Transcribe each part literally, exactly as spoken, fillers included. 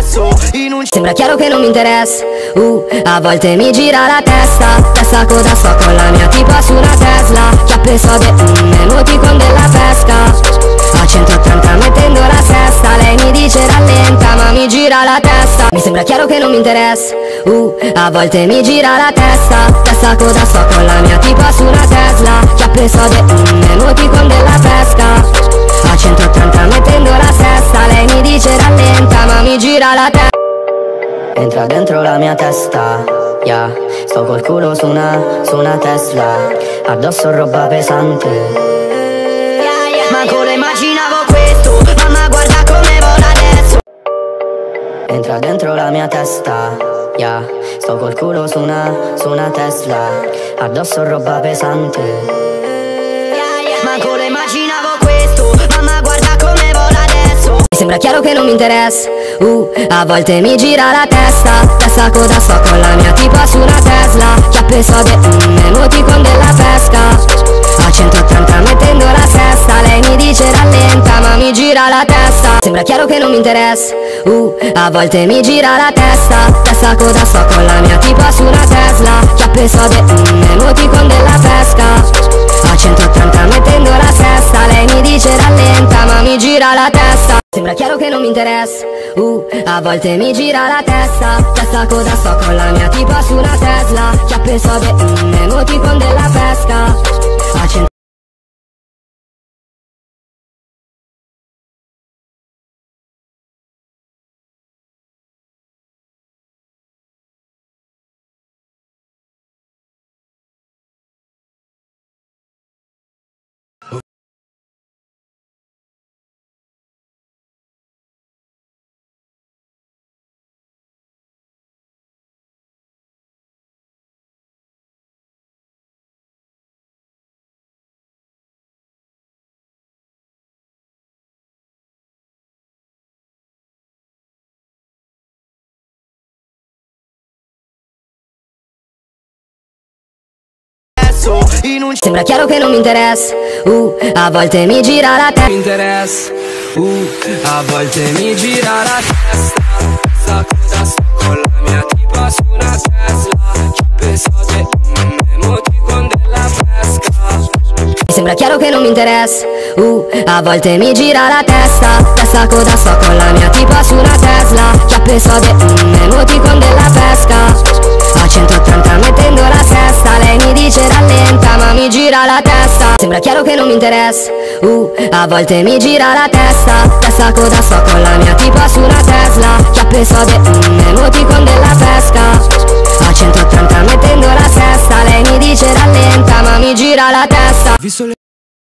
pezzo in un... Sembra chiaro che non mi interessa, uh, a volte mi gira la testa. Testa coda sto con la mia tipa su una Tesla. Chiappe sode, mm, emoticon della pesca. A centottanta mettendo la sesta. Lei mi dice rallenta ma mi gira la testa. Mi sembra chiaro che non mi interessa, uh, a volte mi gira la testa. Testa coda sto con la mia tipa su una Tesla. Chiappe sode, mm, emoticon della pesca. A centottanta mettendo la sesta. Lei mi dice rallenta ma mi gira la testa. Entra dentro la mia testa, yeah. Sto col culo su una, su una Tesla. Addosso roba pesante, manco lo immaginavo questo. Mamma guarda come vola adesso. Entra dentro la mia testa, yeah. Sto col culo su una, su una Tesla. Addosso roba pesante, manco lo immaginavo questo. Mamma guarda come vola adesso. Mi sembra chiaro che non mi interessa, uh, a volte mi gira la testa. Testa coda sto con la mia tipa su una Tesla. Chiappe sode, mm, emoticon della pesca. A centottanta mettendo la sesta. Lei mi dice rallenta ma mi gira la testa. Sembra chiaro che non mi interessa, uh, a volte mi gira la testa. Testa coda sto con la mia tipa su una Tesla. Chiappe sode, mm, emoticon della pesca. A centottanta mettendo la sesta. Lei mi dice rallenta ma mi gira la testa. Sembra chiaro che non mi interessa, uh, a volte mi gira la testa. Testa coda sto con la mia tipa su una Tesla. Chiappe sode, mm, emoticon della pesca. A cent- in un... Sembra chiaro che non mi interessa, uh, a volte mi gira la testa. Mi interessa, uh, a volte mi gira la testa. Testa coda sto con la mia tipa su una Tesla. Chiappe sode, mm, emoticon della pesca. Mi sembra chiaro che non mi interessa, uh, a volte mi gira la testa. Testa coda sto con la mia tipa su una Tesla. Chiappe sode, mm, emoticon della pesca. A centottanta mettendo la sesta. Lei mi dice rallenta ma mi gira la testa. Sembra chiaro che non mi interessa, uh, a volte mi gira la testa. Testa coda sto con la mia tipa su una Tesla. Chiappe sode, mm, emoticon della pesca. A centottanta mettendo la sesta. Lei mi dice rallenta ma mi gira la testa. Visto le...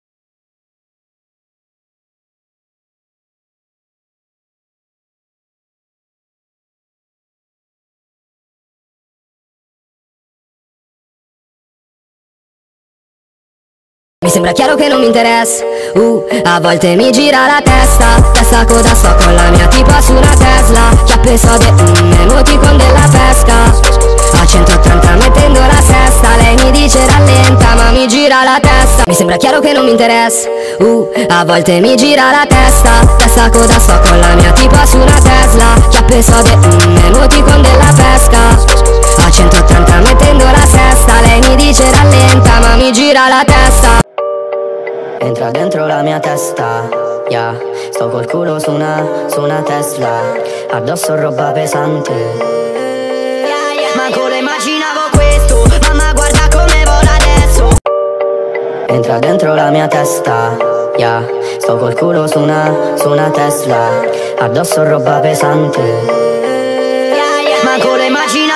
Mi sembra chiaro che non mi interessa, uh, a volte mi gira la testa. Testa coda sto con la mia tipa su una Tesla. Chiappe sode, mm, emoticon della pesca. A centottanta mettendo la sesta. Lei mi dice rallenta ma mi gira la testa. Mi sembra chiaro che non mi interessa, uh, a volte mi gira la testa. Testa coda sto con la mia tipa su una Tesla. Chiappe sode, mm, emoticon della pesca. A centottanta mettendo la sesta. Lei mi dice rallenta ma mi gira la testa. Entra dentro la mia testa, yeah. Sto col culo su una, su una Tesla. Addosso roba pesante, manco lo immaginavo questo. Mamma guarda come vola adesso. Entra dentro la mia testa, yeah. Sto col culo su una, su una Tesla. Addosso roba pesante, manco lo immaginavo.